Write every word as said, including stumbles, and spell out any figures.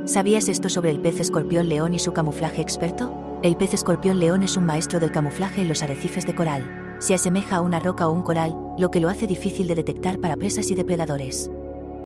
¿Sabías esto sobre el pez escorpión león y su camuflaje experto? El pez escorpión león es un maestro del camuflaje en los arrecifes de coral. Se asemeja a una roca o un coral, lo que lo hace difícil de detectar para presas y depredadores.